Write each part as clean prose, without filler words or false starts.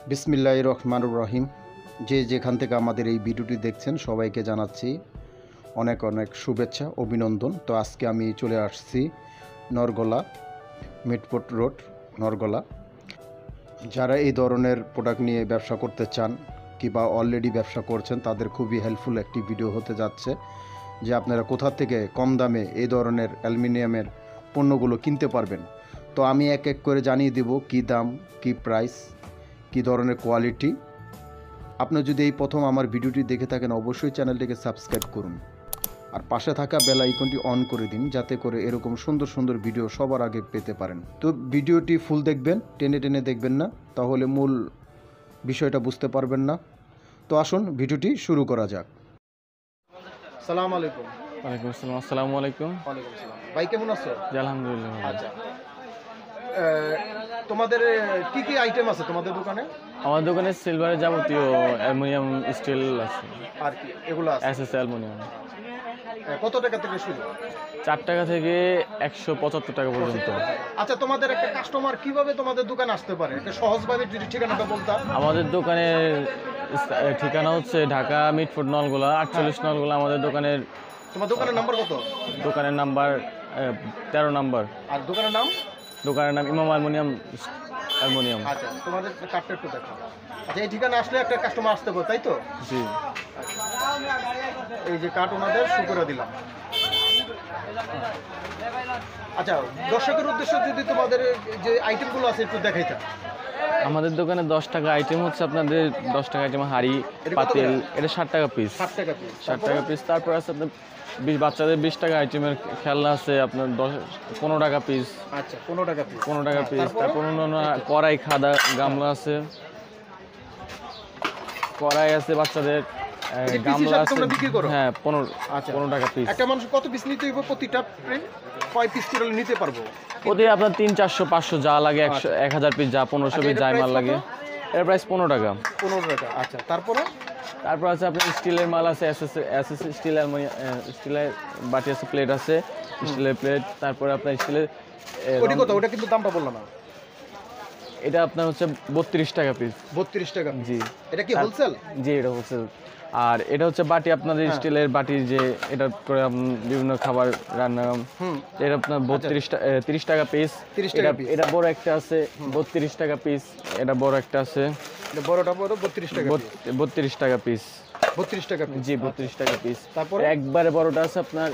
বিসমিল্লাহির রহমানির রহিম। যে যেখান থেকে আমাদের এই ভিডিওটি দেখছেন সবাইকে জানাচ্ছি অনেক অনেক শুভেচ্ছা অভিনন্দন। তো আজকে আমি চলে আসছি নরগোলা, মিটফোর্ট রোড, নরগোলা। যারা এই ধরনের প্রোডাক্ট নিয়ে ব্যবসা করতে চান কিংবা অলরেডি ব্যবসা করছেন তাদের খুবই হেল্পফুল একটি ভিডিও হতে যাচ্ছে, যে আপনারা কোথা থেকে কম দামে এই ধরনের অ্যালুমিনিয়ামের পণ্যগুলো কিনতে পারবেন। তো আমি এক এক করে জানিয়ে দেব কী দাম, কী প্রাইস, কী ধরনের কোয়ালিটি। আপনি যদি এই প্রথম আমার ভিডিওটি দেখে থাকেন অবশ্যই চ্যানেলটিকে সাবস্ক্রাইব করুন আর পাশে থাকা বেল আইকনটি অন করে দিন, যাতে করে এরকম সুন্দর সুন্দর ভিডিও সবার আগে পেতে পারেন। তো ভিডিওটি ফুল দেখবেন, টেনে টেনে দেখবেন না, তাহলে মূল বিষয়টা বুঝতে পারবেন না। তো আসুন ভিডিওটি শুরু করা যাক। সালাম আলাইকুম। ওয়ালাইকুম আসসালাম। আসসালামু আলাইকুম। ওয়ালাইকুম সালাম। ভাই কেমন আছো? জি আলহামদুলিল্লাহ। আচ্ছা, তোমাদের কি কি আইটেম আছে তোমাদের দোকানে? আমার দোকানে সিলভারের যাবতীয় অ্যালুমিনিয়াম, স্টিল আছে আর কি এগুলো আছে? SS aluminium. কত টাকা থেকে শুরু? 4 টাকা থেকে 175 টাকা পর্যন্ত। আচ্ছা, তোমাদের একটা কাস্টমার কিভাবে তোমাদের দোকানে আসতে পারে? এটা সহজভাবে যদি ঠিকানাটা বলতাম। আমাদের দোকানের ঠিকানা হচ্ছে ঢাকা মিটফোর্ট নলগোলা 48 নলগোলা। আমাদের দোকানের তোমার দোকানের নাম্বার কত? দোকানের নাম্বার 13 নাম্বার। আর দোকানের নাম? দোকানের নাম ইমাম অ্যালুমিনিয়াম। আচ্ছা, তোমাদের কার্ডটা একটু দেখো। আচ্ছা, এই ঠিকানা আসলে একটা কাস্টমার আসতে পারে, তাই তো? জি। এই যে কার্ড ওনাদের শো করে দিলাম। আচ্ছা, দর্শকের উদ্দেশ্যে যদি তোমাদের যে আইটেমগুলো আছে একটু দেখাইতা। আমাদের দোকানে 10 টাকা আইটেম হচ্ছে আপনাদের 10 টাকা আইটেম হাঁড়ি, পাতিল, এটা 60 টাকা পিস। 60 টাকা পিস। 60 টাকা পিস। তারপর আছে আপনার বাচ্চাদের 20 টাকা আইটেমের খেলনা আছে আপনার 15 টাকা পিস। আচ্ছা, 15 টাকা পিস। 15 টাকা পিস। তারপর অন্যান্য কড়াই, খাদা, গামলা আছে, কড়াই আছে বাচ্চাদের, গামলা আছে। হ্যাঁ, 15 টাকা পিস। একটা মানুষ কত পিস নিতে হইব? প্রতিটা কয় পিস করে নিতে পারবো? ওদের আপনার 300, 400, 500 যা লাগে, 1000 পিস যা, 1500 পিস যাই মাল লাগে। এর প্রাইস 15 টাকা। 15 টাকা। আচ্ছা, তারপর আছে আপনার স্টিলের মাল আছে, এসএস স্টিল, স্টিলের বাটি আছে, প্লেট আছে, স্টিলের প্লেট। তারপরে আপনার স্টিলের ওটা কিন্তু দামটা বললাম না। এটা আপনার হচ্ছে 32 টাকা পিস। 32 টাকা? জি। এটা কি হোলসেল? জি, এটা হোলসেল। আর এটা হচ্ছে বাটি, আপনাদের স্টিলের বাটি, যে এটা করে বিভিন্ন খাবার রান্না। এটা আপনার 30 টাকা পিস। এটা বড় একটা আছে 32 টাকা পিস। এটা বড় একটা আছে, বড়টা বড় 32 টাকা। 32 টাকা পিস। 32 টাকা? জি, 32 টাকা পিস। তারপর একবারে বড়টা আছে আপনার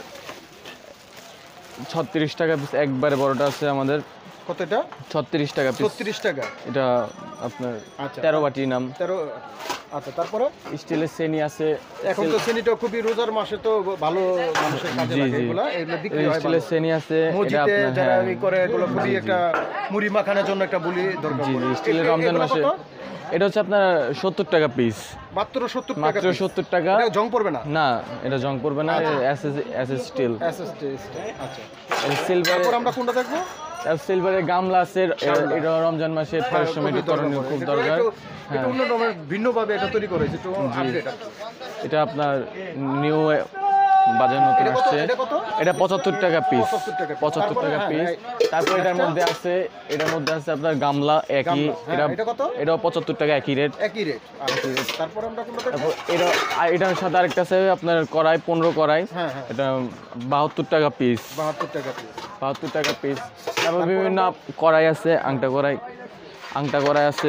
36 টাকা পিস। একবারে বড়টা আছে আমাদের কত? এটা 36 টাকা পিস। 36 টাকা। এটা আপনার 13 বাটি নাম। 13। আচ্ছা, তারপরে স্টিলের শ্রেণী আছে। এখন তো শ্রেণীটা খুবই রোজার মাসে তো ভালো মানুষের কাজে লাগে, এগুলো বিক্রি হয়। স্টিলের শ্রেণী আছে, এটা আপনার যারা করে এগুলো খুবই একটা মুড়ি মাখানোর জন্য একটা বুলি দরকার। জি, স্টিলের রমজান মাসে এটা হচ্ছে আপনার 70 টাকা পিস। মাত্র 70 টাকা? মাত্র 70 টাকা। এটা জং পড়বে না? না, এটা জং পড়বে না। SS steel. আচ্ছা, সিলভার। আমরা কোনটা দেখবো? সিলভারের গামলা আছে, এটা রমজান মাসে করণীয় খুব দরকার। এটা অন্য রকমের ভিন্নভাবে এটা তৈরি করেছে, একটু আপডেট। এটা আপনার নিউ বাজার নতুন আসছে। এটা 75 টাকা পিস। 75 টাকা পিস। তারপর এটার মধ্যে আছে আপনার গামলা একই। এটাও 75 টাকা, একই রেট। তারপর আমরা কোনটা? এটার সাথে আরেকটা আছে আপনার কড়াই, 15 কড়াই। এটা 72 টাকা পিস। 72 টাকা পিস। 72 টাকা পিস। তারপর বিভিন্ন কড়াই আছে, আংটা কড়াই আছে,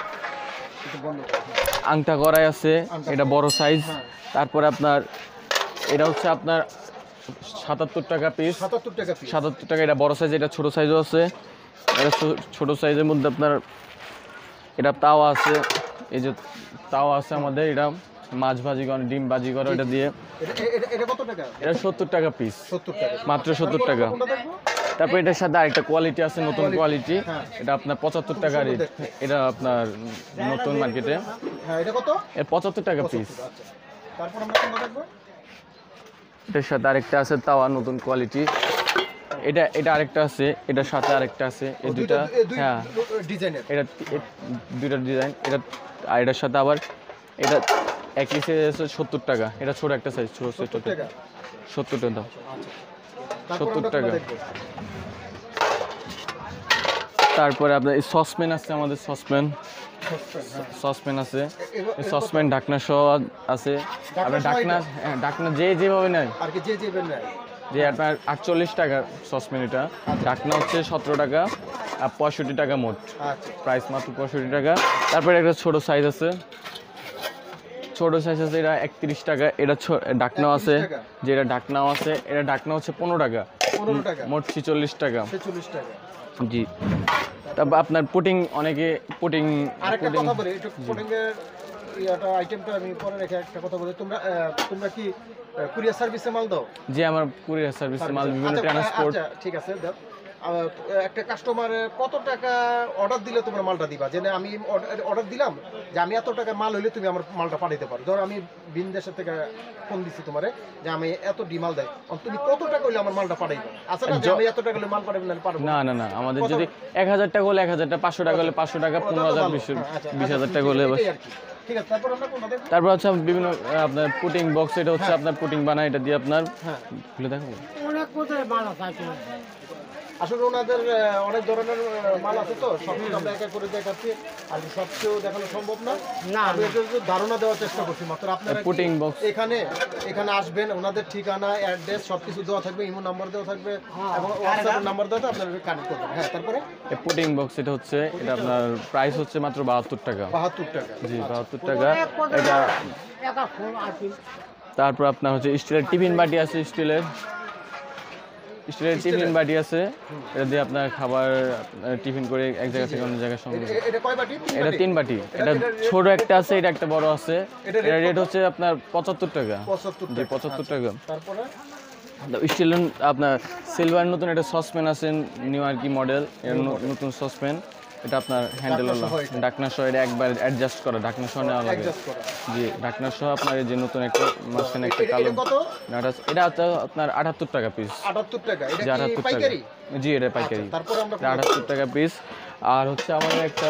এটা বড় সাইজ। তারপরে আপনার এটা হচ্ছে আপনার 77 টাকা পিস। 77 টাকা। এটা বড় সাইজ, এটা ছোট সাইজও আছে। এটা ছোট সাইজের মধ্যে আপনার এটা তাওয়া আছে। এই যে তাওয়া আছে আমাদের, এটা মাছ ভাজি করে, ডিম ভাজি করে, এটা দিয়ে। এটা কত টাকা? এটা 70 টাকা পিস। 70 টাকা, মাত্র 70 টাকা। তারপর এটার সাথে আরেকটা কোয়ালিটি আছে, নতুন কোয়ালিটি। এটা আপনার 75 টাকা রেট। এটা আপনার নতুন মার্কেটে। এটা কত? এর 75 টাকা পিস। তারপর আমরা কোনটা দেখব? এটার সাথে আরেকটা আছে তাওয়া, নতুন কোয়ালিটি। এটা আরেকটা আছে, এটার সাথে আরেকটা আছে। এই দুটো হ্যাঁ ডিজাইনের। এটা দুটো ডিজাইন। আর এটার সাথে আবার এটা একই সাইজ আছে 70 টাকা। এটা ছোট একটা সাইজ, ছোট 70 টাকা। 70 টাকা। তারপরে আপনার এই সসপ্যান আছে আমাদের, সসপ্যান সসপ্যান আছে, সসপ্যান ঢাকনা সহ আছে। আপনার ঢাকনা, হ্যাঁ ঢাকনা যেভাবে নেয় আর কি যে নেয় যে আপনার 48 টাকা সসপ্যান, এটা ঢাকনা হচ্ছে 17 টাকা আর 65 টাকা মোট আচ্ছা প্রাইস, মাত্র 65 টাকা। তারপরে একটা ছোট সাইজ আছে, ছোট সাইজ আছে, এটা 31 টাকা। এটা ঢাকনাও আছে, যেটা ঢাকনাও আছে, এটা ঢাকনা হচ্ছে 15 টাকা, 15 টাকা মোট 46 টাকা 46 টাকা। জি। তারপর আপনার পুটিং, অনেকে পুটিং, আরেকটা কথা বলি, একটু পুডিং এর ইয়াটা আইটেমটা আমি পরে রেখে একটা কথা বলি। তোমরা কি কুরিয়ার সার্ভিসে মাল দাও? যে আমার কুরিয়ার সার্ভিসে মাল, বিভিন্ন ট্রান্সপোর্ট। আচ্ছা ঠিক আছে দাও। একটা কাস্টমার কত টাকা অর্ডার দিলে তোমরা মালটা দিবা? যে আমি অর্ডার দিলাম যে আমি এত টাকা মাল হইলে তুমি আমার মালটা পাঠাইতে পারো। ধর আমি বিদেশের থেকে ফোন দিচ্ছি তোমারে যে আমি এত মাল দেয়, তুমি কত টাকা হইলে আমার মালটা পাঠাইবে? আচ্ছা না, যে আমি এত টাকা হলে মাল পাঠাবেন না পারবো না না না, আমাদের যদি 1000 টাকা হলে 1000 টাকা, 500 টাকা হলে 500 টাকা, 15,000 20,000 টাকা হলে ঠিক আছে। তারপর আমরা কোনটা দেখব? তারপর হচ্ছে বিভিন্ন আপনার পুটিং বক্স, এটা হচ্ছে আপনার পুটিং বানায়, এটা দিয়ে আপনার খুলে দেখাবো। অনেক কোথায় মাল আছে। আসলে ওনাদের অনেক ধরনের মাল আছে, তো সব কিছু আমরা একা করে দেখাচ্ছি, আর সব কিছু দেখানো সম্ভব না। আমি একটু ধারণা দেওয়ার চেষ্টা করছি মাত্র। আপনারা পুটিং বক্স এখানে আসবেন, ওনাদের ঠিকানা, অ্যাড্রেস সবকিছু দেওয়া থাকবে, ইমো নাম্বার দেওয়া থাকবে এবং হোয়াটসঅ্যাপ নাম্বার দেওয়া, আপনারা কানেক্ট করবেন। হ্যাঁ, তারপরে এই পুটিং বক্স, এটা হচ্ছে, এটা আপনার প্রাইস হচ্ছে মাত্র 72 টাকা। 72 টাকা। জি 72 টাকা এটা। তারপর আপনার হচ্ছে স্টিলের টিফিন বাটি আছে, স্টিলের টিফিন বাটি আছে, এটা দিয়ে আপনার খাবার টিফিন করে এক জায়গা থেকে অন্য জায়গায় সঙ্গে। এটা কয় বাটি? এটা 3 বাটি। এটা ছোট একটা আছে, এটা একটা বড় আছে। এটা রেট হচ্ছে আপনার 75 টাকা। 75 জি 75 টাকা। তারপরে স্টিলের আপনার সিলভার নতুন একটা সসপ্যান আছে, নিউ আর কি মডেল, এর নতুন সসপ্যান। এটা আপনার হ্যান্ডেল হলো ঢাকনা সহ, এটা একবার অ্যাডজাস্ট করা, ঢাকনা সহ নেওয়া লাগে। জি ঢাকনা সহ আপনার এই যে নতুন একটা মাঝখানে একটা কালো, এটা আপনার 78 টাকা পিস। 78 টাকা। এটা জি 78 কি টাকা। পাইকারি? জি এটা পাইকারি। তারপর আমরা 78 টাকা পিস। আর হচ্ছে আমাদের একটা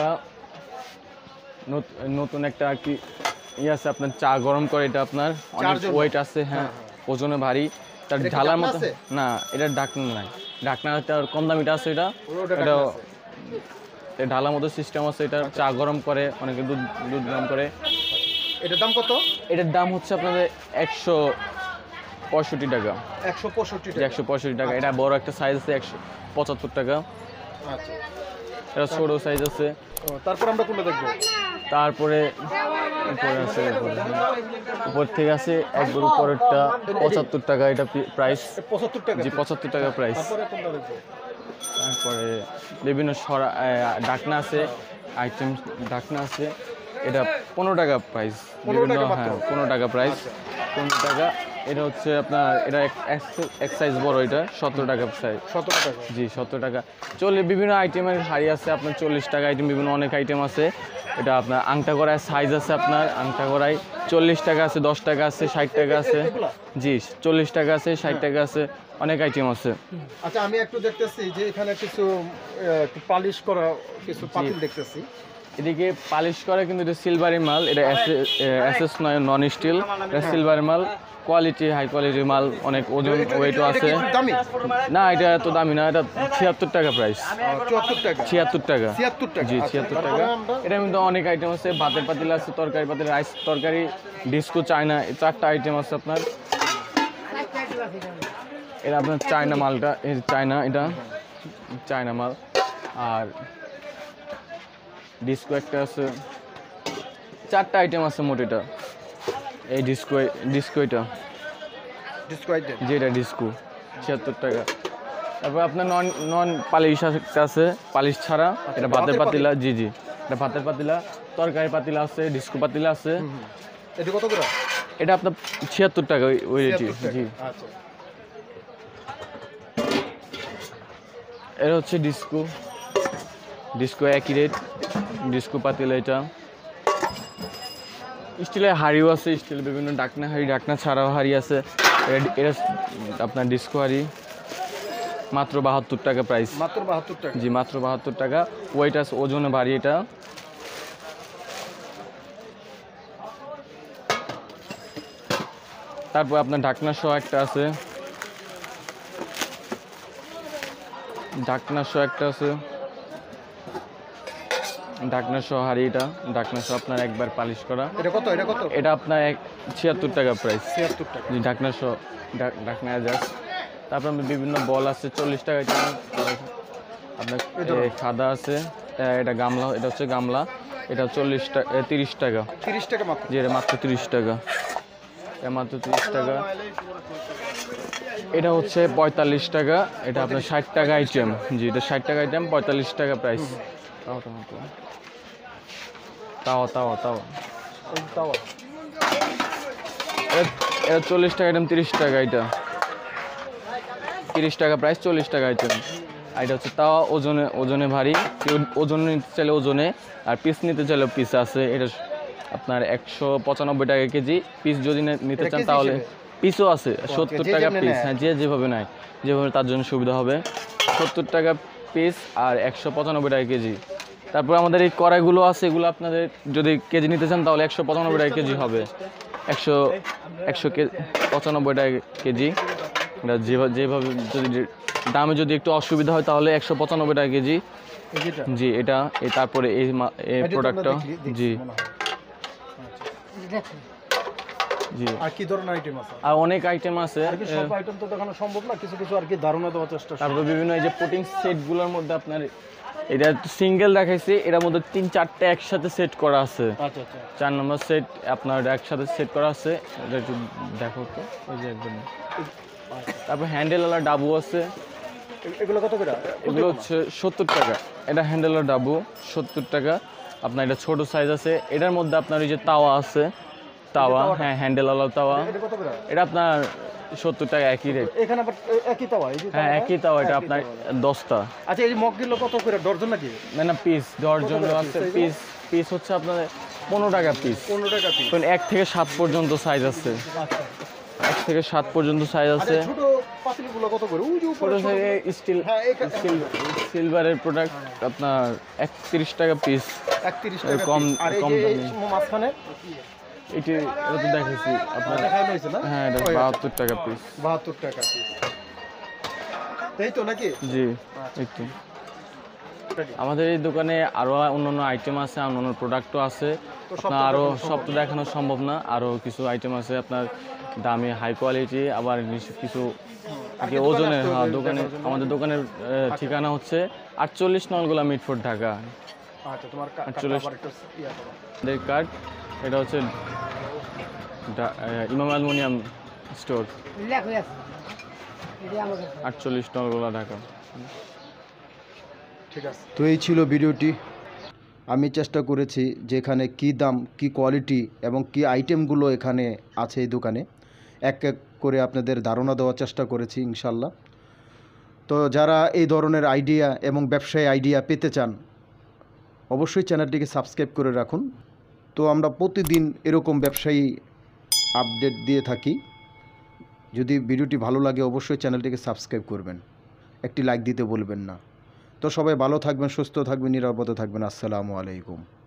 নতুন একটা আর কি আছে, আপনার চা গরম করে, এটা আপনার অনেক ওয়েট আছে, হ্যাঁ ওজনে ভারী, তার ঢালার মতো না, এটা ঢাকনা নাই, ঢাকনাটা কম দামিটা আছে, এটা ঢালার মতো সিস্টেম আছে। এটা চা গরম করে, অনেকে দুধ গরম করে। এটার দাম কত? এটার দাম হচ্ছে আপনাদের 165 টাকা। 165 টাকা। 165 টাকা। এটা বড় একটা সাইজ আছে, 175 টাকা। আচ্ছা, এটা ছোট সাইজ আছে। তারপর আমরা কোনটা দেখব? তারপরে উপরে আছে, উপর থেকে আছে একবার উপরেরটা 75 টাকা, এটা প্রাইস 75 টাকা। জি 75 টাকা প্রাইস। তারপরে কোনটা দেখব? তারপরে বিভিন্ন ঢাকনা আছে, আইটেম ঢাকনা আছে, এটা 15 টাকা প্রাইস। বিভিন্ন, হ্যাঁ 15 টাকা প্রাইস, 15 টাকা। এটা হচ্ছে আপনার, এটা এক সাইজ বড়, এটা 17 টাকা সাইজ। 17 টাকা। জি 17 টাকা। বিভিন্ন আইটেমের হাড়ি আছে আপনার, 40 টাকা আইটেম, বিভিন্ন অনেক আইটেম আছে। এটা আপনার আংটা করায় সাইজ আছে, আপনার আংটা করায় 40 টাকা আছে, 10 টাকা আছে, 60 টাকা আছে। জি 40 টাকা আছে, 60 টাকা আছে, অনেক আইটেম আছে। আচ্ছা, আমি একটু দেখতেছি যে এখানে কিছু পালিশ করা কিছু পাতিল দেখতেছি। এদিকে পালিশ করা, কিন্তু এটা সিলভারি মাল, এটা এসএস নয়, নন স্টিল, এটা সিলভারি মাল, কোয়ালিটি, হাই কোয়ালিটির মাল, অনেক ওজন ওয়েটও আছে। না এটা এত দামি না, এটা 76 টাকা প্রাইস। 74 টাকা। 76 টাকা। 76 টাকা। জি 76 টাকা। এটার মধ্যে অনেক আইটেম আছে, ভাতের পাতিল আছে, তরকারি পাতিল, রাইস তরকারি, ডিস্কো, চায়না, এই 4টা আইটেম আছে আপনার। এটা আপনার চায়না মালটা, এই চায়না, এটা চায়না মাল। আর ডিস্কো একটা আছে, 4টা আইটেম আছে মোট। এটা এই ডিস্কো এটা যেটা ডিস্কো 76 টাকা। তারপর আপনার নন পালিশ আছে, পালিশ ছাড়া, এটা ভাতের পাতিলা। জি জি এটা ভাতের পাতিলা, তরকারি পাতিলা আছে, ডিস্কো পাতিলা আছে। এটা কত করে? এটা আপনার 76 টাকা ওই রেটই। জি আচ্ছা, এটা হচ্ছে ডিস্কো একই রেট, ডিস্কো পাতিলা। এটা স্টিলের হাঁড়িও আছে, স্টিল বিভিন্ন ঢাকনা হাঁড়ি, ঢাকনা ছাড়াও হাঁড়ি আছে। এটা আপনার ডিস্কো হাঁড়ি, মাত্র 72 টাকা প্রাইস। মাত্র 72 টাকা। জি মাত্র 72 টাকা। ওয়েট আছে, ওজনে ভারী এটা। তারপর আপনার ঢাকনা সহ একটা আছে, ঢাকনা সহ হাঁড়ি, এটা ঢাকনা সহ আপনার একবার পালিশ করা। এটা কত? এটা আপনার 76 টাকা প্রাইস। 76 টাকা। জি, ঢাকনা সহ ঢাকনা অ্যাডজাস্ট। তারপর আপনার বিভিন্ন বল আছে 40 টাকা। আপনার খাদা আছে, এটা গামলা, এটা হচ্ছে গামলা, এটা 40 টাকা 30 টাকা। 30 টাকা মাত্র? জি, এটা মাত্র 30 টাকা, এটা মাত্র 30 টাকা। এটা হচ্ছে 45 টাকা, এটা আপনার 60 টাকা আইটেম। জি, এটা 60 টাকা আইটেম, 45 টাকা প্রাইস। তাওয়া তাওয়া তাওয়া তাওয়া এটা 40 টাকা আইটেম, 30 টাকা। এটা 30 টাকা প্রাইস, 40 টাকা আইটেম। আর এটা হচ্ছে তাওয়া, ওজনে ভারী, কেউ ওজন নিতে চাইলে ওজনে, আর পিস নিতে চাইলে পিস আছে। এটা আপনার 195 টাকা কেজি। পিস যদি নিতে চান তাহলে পিসও আছে, 70 টাকা পিস। হ্যাঁ, যে যেভাবে নেয়, যেভাবে তার জন্য সুবিধা হবে। 70 টাকা পিস আর 195 টাকা কেজি। তারপর আমাদের এই কড়াইগুলো আছে, এগুলো আপনাদের যদি কেজি নিতে চান তাহলে 195 টাকা কেজি হবে। 195 টাকা কেজি। এটা যেভাবে যদি দামে যদি একটু অসুবিধা হয় তাহলে 195 টাকা কেজি। জি, এটা তারপরে এই প্রোডাক্টটা। জি জি, আর কি ধরনের আইটেম আছে? আর অনেক আইটেম আছে। সব আইটেম তো দেখানো সম্ভব না, কিছু কিছু আর কি ধারণা দেওয়ার চেষ্টা। তারপর বিভিন্ন এই যে পুটিং সেটগুলোর মধ্যে আপনার এটা সিঙ্গেল দেখাইছি, এটার মধ্যে 3-4টা একসাথে সেট করা আছে। আচ্ছা আচ্ছা। 4 নম্বর সেট আপনার একসাথে সেট করা আছে, এটা একটু দেখো তো, ওই যে একদম। তারপর হ্যান্ডেলওয়ালা ডাবু আছে, এগুলো কত করে? এগুলো হচ্ছে 70 টাকা। এটা হ্যান্ডেলওয়ালা ডাবু 70 টাকা। আপনার এটা ছোট সাইজ আছে। এটার মধ্যে আপনার ওই যে তাওয়া আছে, তাওয়া, হ্যাঁ, হ্যান্ডেলওয়ালা তাওয়া। এটা কত করে? এটা আপনার 70 টাকা, একই রেট। এখানে আবার একই তাওয়া? এই যে হ্যাঁ, একই তাওয়া, এটা আপনার 10টা। আচ্ছা, এই মগগুলো কত করে ডর্জন নাকি? না, পিস, ডর্জন আছে। পিস হচ্ছে আপনার 15 টাকা পিস। 15 টাকা পিস। 1 থেকে 7 পর্যন্ত সাইজ আছে। আচ্ছা, 1 থেকে 7 পর্যন্ত সাইজ আছে। ছোট পাতিলগুলো কত করে? ওই যে ছোট থেকে স্টিল, সিলভারের প্রোডাক্ট আপনার 31 টাকা পিস। 31 টাকা কম আর এই কম যে দামি। মাঝখানে এটা তো দেখেছি আপনার। দেখানো হয়েছে না? হ্যাঁ, এটা 72 টাকা পিস। 72 টাকা পিস। এই তো নাকি? জি, একটু। আমাদের এই দোকানে আরো অন্যান্য আইটেম আছে, অন্যান্য প্রোডাক্টও আছে। আপনার আরো সব তো দেখানো সম্ভব না, আরো কিছু আইটেম আছে আপনার দামি, হাই কোয়ালিটি, আবার কিছু ওজনের। হ্যাঁ, দোকানে, আমাদের দোকানের ঠিকানা হচ্ছে 48 নলগোলা মিটফোর্ড, ঢাকা। আচ্ছা, তোমার 48 কার্ড। এটা হচ্ছে ইমাম অ্যালুমিনিয়াম স্টোর, 48 নলগোলা, ঢাকা। ঠিক আছে। তো এই ছিল ভিডিওটি। আমি চেষ্টা করেছি যে এখানে কী দাম, কী কোয়ালিটি এবং কী আইটেমগুলো এখানে আছে এই দোকানে, এক এক করে আপনাদের ধারণা দেওয়ার চেষ্টা করেছি ইনশাল্লাহ। তো যারা এই ধরনের আইডিয়া এবং ব্যবসায়ী আইডিয়া পেতে চান অবশ্যই চ্যানেলটিকে সাবস্ক্রাইব করে রাখুন। তো আমরা প্রতিদিন এরকম ব্যবসায়ী আপডেট দিয়ে থাকি। যদি ভিডিওটি ভালো লাগে অবশ্যই চ্যানেলটিকে সাবস্ক্রাইব করবেন, একটি লাইক দিতে বলবেন না। তো সবাই ভালো থাকবেন, সুস্থ থাকবেন, নিরাপদে থাকবেন। আসসালামু আলাইকুম।